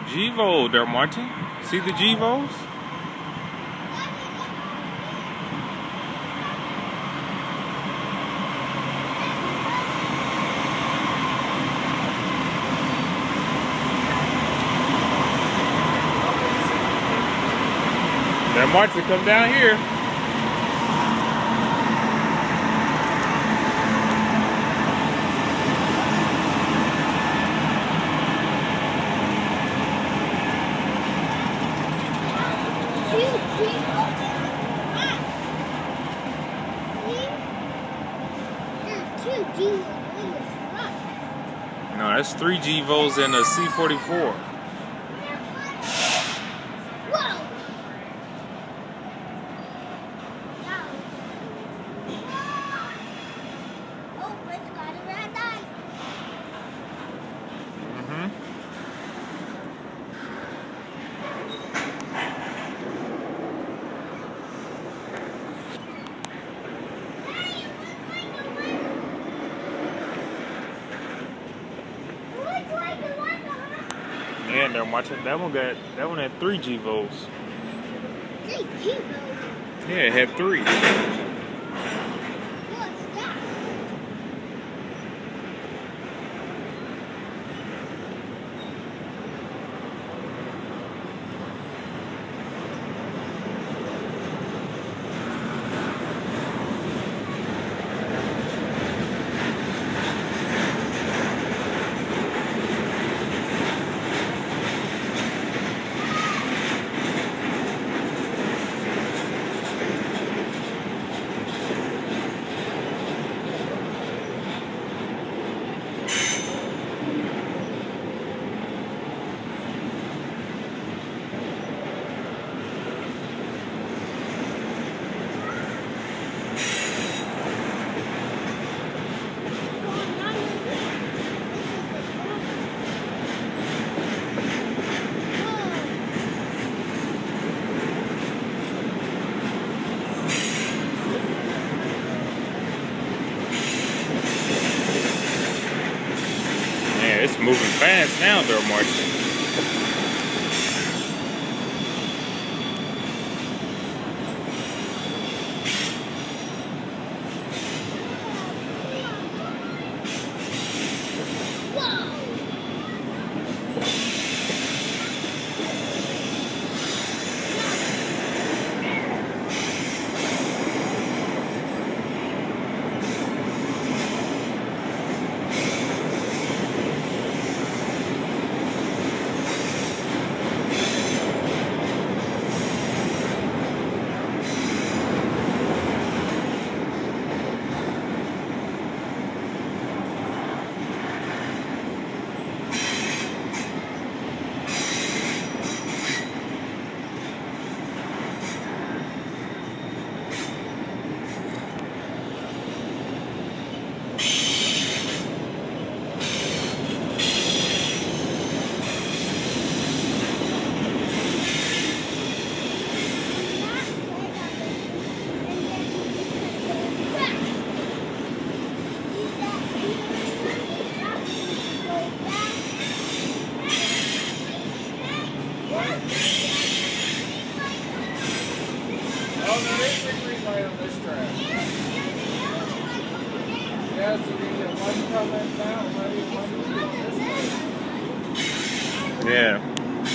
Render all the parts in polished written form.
Gevo there, Martin. See the Gevos? There, Martin, come down here. No, that's 3 Gevos and a C44. And they're watching that one had 3 Gevos. 3 Gevos? Yeah, it had 3. What's that? It's moving fast now, though, Martin. Oh, there is a green light on this track. Yeah, so we get one coming down, maybe one on this way. Yeah.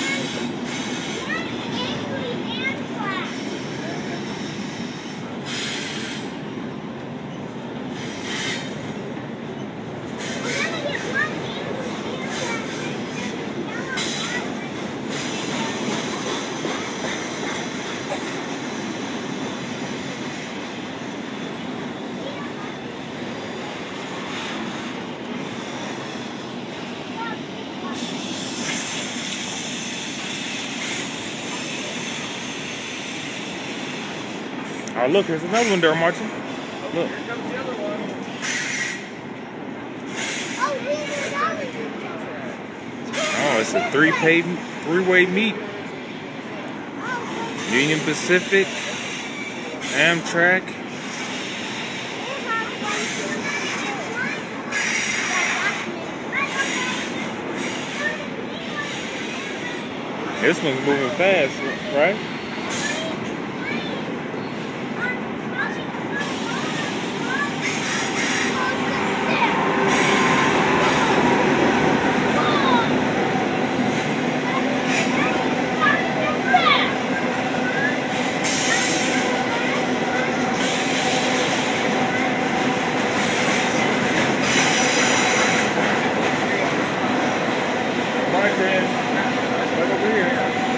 Oh, look, there's another one there, Martin. Look. Here comes the other one. Oh, it's a three-way meet. Union Pacific, Amtrak. This one's moving fast, right? My friend, right over here.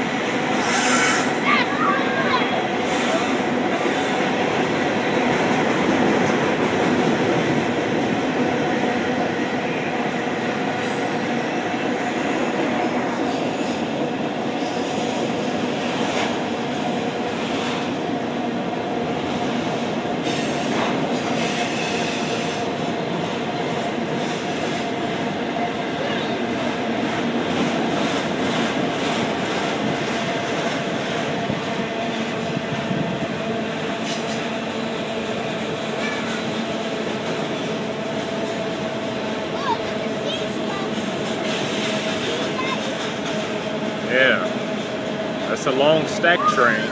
Yeah, that's a long stack train.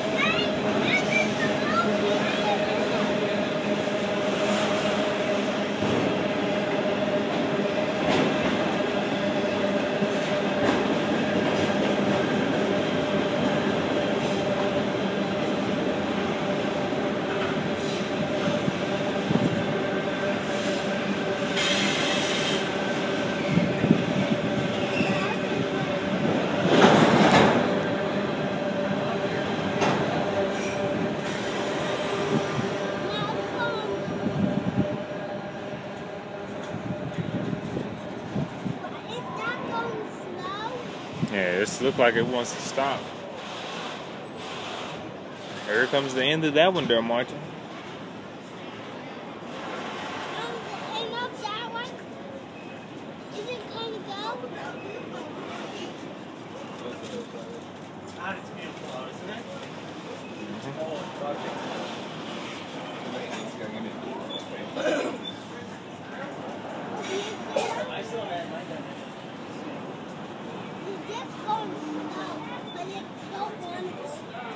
Yeah, this looks like it wants to stop. Here comes the end of that one there, Martin. And of that one, is it going to go? It's beautiful, isn't it? I saw that. It's just going slow, but it's so wonderful.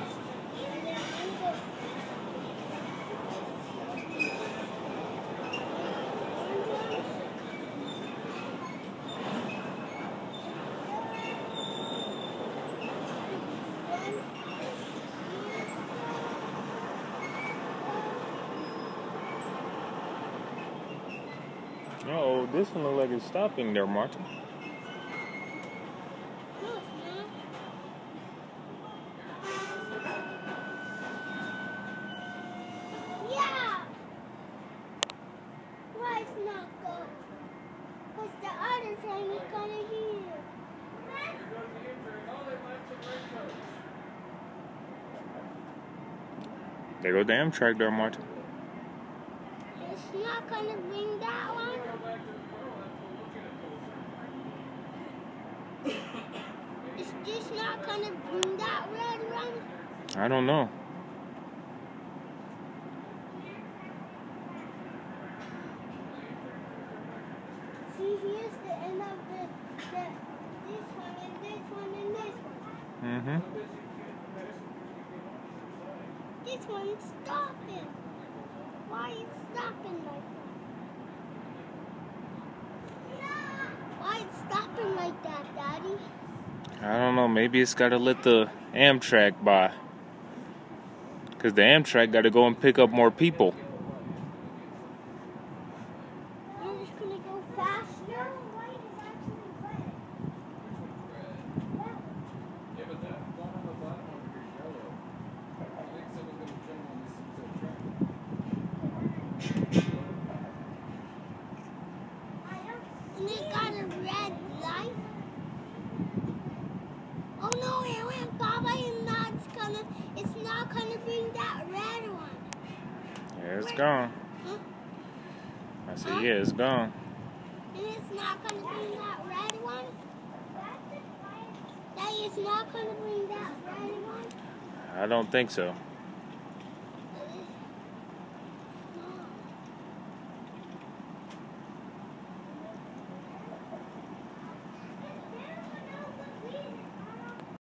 Oh, this one looks like it's stopping there, Martin. Yeah! Why it's not going? Because the other train is coming here. There go the Amtrak there, Martin. It's not going to bring that one. It's just not going to bring that red one. I don't know. See, here's the end of this one and this one and this one. Mm-hmm. This one's stopping. Why is it stopping like that? Why it's stopping like that, Daddy? I don't know. Maybe it's got to let the Amtrak by. Because the Amtrak got to go and pick up more people. I'm just going to go faster. White is actually red. Yeah, but that one on the bottom over here is yellow. I think someone's going to jump on this track. And it got a red light. Oh no, it went Baba, and now it's not gonna bring that red one. Yeah, it's gone. Huh? I said, yeah, it's gone. And it's not gonna bring that red one? That is not gonna bring that red one? I don't think so.